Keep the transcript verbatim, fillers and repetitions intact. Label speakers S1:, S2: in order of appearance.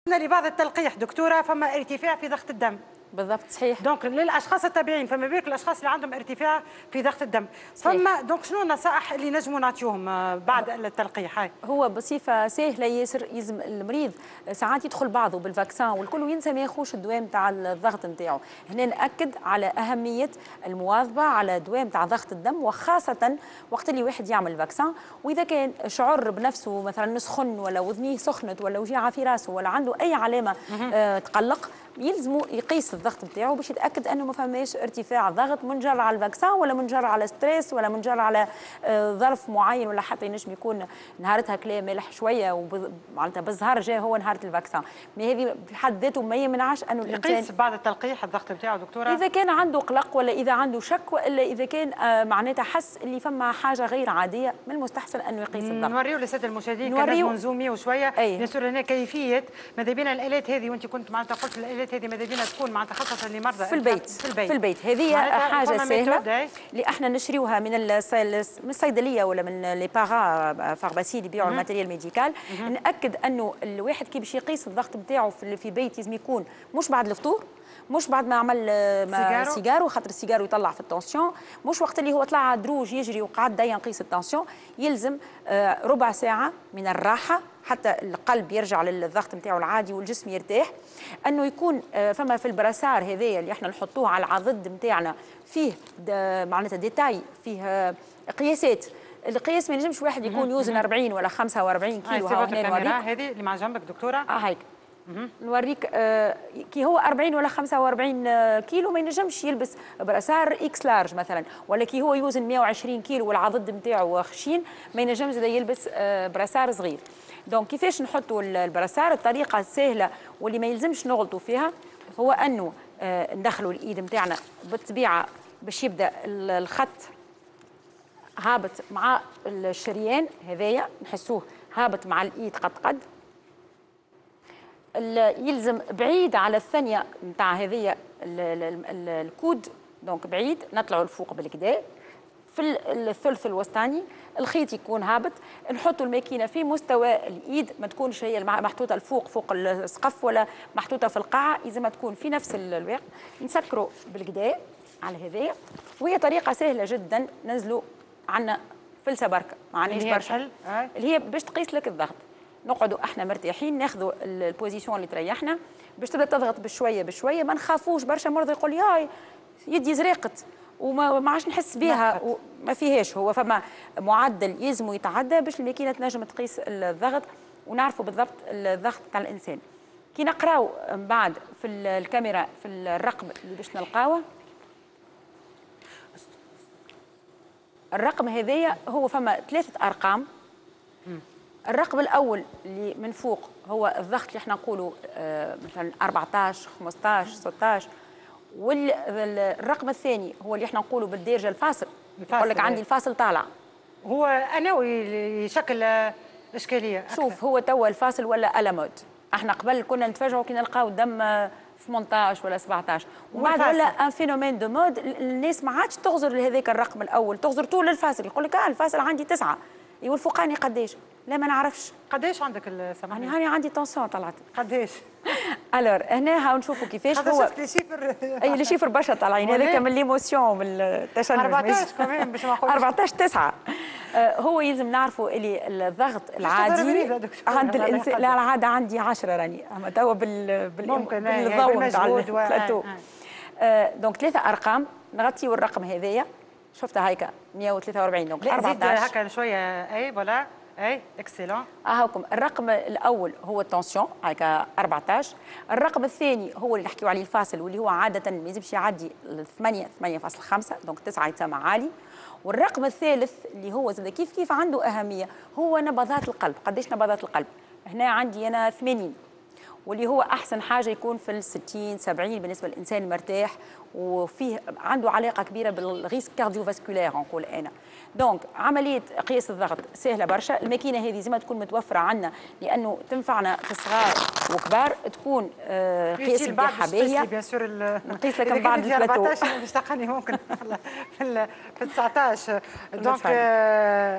S1: لبعض التلقيح دكتوره فما ارتفاع في ضغط الدم.
S2: بالضبط صحيح.
S1: دونك للاشخاص الطبيعيين فما بالك الاشخاص اللي عندهم ارتفاع في ضغط الدم.
S2: صحيح.
S1: فما دونك شنو النصائح اللي نجموا نعطيوهم بعد التلقيح؟ هاي
S2: هو بصفه سهله ياسر، يلزم المريض ساعات يدخل بعضه بالفاكسان والكل وينسى ما ياخوش الدواء نتاع الضغط نتاعو. هنا ناكد على اهميه المواظبه على دواء نتاع ضغط الدم، وخاصه وقت اللي واحد يعمل فاكسان. واذا كان شعر بنفسه مثلا سخن ولا وذنيه سخنت ولا وجيعه في راسه ولا عنده اي علامه آه تقلق، يلزموا يقيس الضغط نتاعو باش يتاكد انه ما فماش ارتفاع ضغط منجر على الفاكسان ولا منجر على ستريس ولا منجر على آه ظرف معين، ولا حتى ينجم يكون نهارتها كلام مالح شويه ومعناتها بالزهر جاي هو نهار الفاكسان. ما هذه بحد ذاته ما يمنعش انه الانسان
S1: يقيس بعد التلقيح الضغط نتاعو دكتوره،
S2: اذا كان عنده قلق ولا اذا عنده شك ولا اذا كان آه معناتها حس اللي فما حاجه غير عاديه، من المستحسن انه يقيس الضغط.
S1: نوريو للساده المشاهدين كان نزوميو شويه بيان هنا كيفيه ماذا بينا الالات هذه، وانت كنت معناتها قلت الالات هذه ماذا بينا تكون معناتها خاصه لمرضى
S2: في البيت في البيت, في البيت. هذه حاجه سهله اللي احنا نشريوها من من الصيدليه ولا من لي باغا فارماسي اللي يبيعوا الماتيريال ميديكال. ناكد انه الواحد كي باش يقيس الضغط نتاعو في بيت لازم يكون مش بعد الفطور، مش بعد ما عمل ما سيجارو خاطر السيجارو يطلع في التونسيون، مش وقت اللي هو طلع دروج يجري وقعد دايما يقيس التونسيون. يلزم ربع ساعه من الراحه حتى القلب يرجع للضغط نتاعو العادي والجسم يرتاح. انه يكون فما في البراسار هذايا اللي احنا نحطوه على العضد نتاعنا فيه معناتها ديتاي، فيه قياسات. القياس ما ينجمش واحد يكون يوزن أربعين ولا خمسة وأربعين كيلو.
S1: هاي الكاميرا هذه اللي مع جنبك دكتوره.
S2: اه هيك نوريك. آه كي هو أربعين ولا خمسة وأربعين كيلو ما ينجمش يلبس براسار اكس لارج مثلا، ولا كي هو يوزن مئة وعشرين كيلو والعضد نتاعو خشين ما ينجمش يلبس آه براسار صغير. دونك كيفاش نحطوا البراسار؟ الطريقه السهله واللي ما يلزمش نغلطوا فيها هو انه آه ندخلوا الايد نتاعنا بالطبيعه باش يبدا الخط هابط مع الشريان هذايا، نحسوه هابط مع الايد قد قد. يلزم بعيد على الثانيه نتاع هذيا الكود، دونك بعيد نطلعوا لفوق بالكدا. في الثلث الوسطاني الخيط يكون هابط. نحطوا الماكينه في مستوى الايد، ما تكونش هي محطوطه الفوق فوق السقف ولا محطوطه في القاعه، لازم تكون في نفس الوقت. نسكروا بالكدا على هذايا، وهي طريقه سهله جدا. ننزلوا عندنا فلسه بركه ما عندناش برشا اللي هي باش تقيس لك الضغط. نقعدوا احنا مرتاحين، ناخذوا البوزيسيون اللي تريحنا باش تبدا تضغط بشويه بشويه. ما نخافوش برشا مرضى يقول ياي يدي زرقت وما عادش نحس بها، وما فيهاش. هو فما معدل يلزموا يتعدى باش الماكينه تنجم تقيس الضغط ونعرفوا بالضبط الضغط تاع الانسان. كي نقراو من بعد في الكاميرا في الرقم اللي باش نلقاوه، الرقم هذايا هو فما ثلاثه ارقام. الرقم الاول اللي من فوق هو الضغط اللي احنا نقولوا آه مثلا أربعطاش خمسطاش ستطاش، والرقم الثاني هو اللي احنا نقولوا بالدارجه الفاصل. يقول لك عندي الفاصل طالع،
S1: هو انوي يشكل اشكاليه أكثر.
S2: شوف هو توا الفاصل ولا ألا مود. احنا قبل كنا نتفاجئوا كي نلقاو الدم ثمنطاش ولا سبعطاش، ومن بعد ولا ان فينومين دو مود. الناس ما عادش تغزر لهذاك الرقم الاول، تغزر طول الفاصل. يقول لك اه الفاصل عندي تسعه، ايوا الفوقاني قداش؟ لا ما نعرفش.
S1: قداش عندك السماحه؟
S2: هاني عندي طونسيون طلعت.
S1: قداش؟
S2: الور هنا هاو نشوفوا كيفاش
S1: هو شفت لي شيفر.
S2: اي لي شيفر برشا طالعين، هذاك من ليموسيون من التشنج.
S1: أربعطاش كمان باش ما نقولش
S2: أربعطاش تسعة. آه هو يلزم نعرفوا اللي الضغط العادي عند الانسان. لا العاده عندي عشرة راني، اما توا بال بالضوء نتاع البلاتو. آه دونك ثلاثه ارقام نغطيو الرقم هذايا. شفتها هيك مئة وثلاثة وأربعين. دونك
S1: أربعطاش هكا شويه. اي فوالا اي اكسلون.
S2: هاكم الرقم الاول هو التونسيون هكا أربعطاش. الرقم الثاني هو اللي نحكيو عليه الفاصل، واللي هو عاده ما يلزمش يعدي ثمانية ثمانية فاصلة خمسة، دونك تسعة يتسمى عالي. والرقم الثالث اللي هو زاد كيف كيف عنده اهميه هو نبضات القلب. قديش نبضات القلب؟ هنا عندي انا ثمانين، واللي هو احسن حاجه يكون في الستين سبعين بالنسبه للانسان المرتاح وفيه عنده علاقه كبيره بالغيسك كارديوفاسكولير نقول انا. دونك عمليه قياس الضغط سهله برشا. الماكينه هذه زي ما تكون متوفره عندنا لانه تنفعنا في صغار وكبار، تكون آه قياس نتاعها باهيه.
S1: بيان سور
S2: نقيس لك من بعد البلاتو
S1: أربعطاش باش تلقاني ممكن في ال في تسعطاش. دونك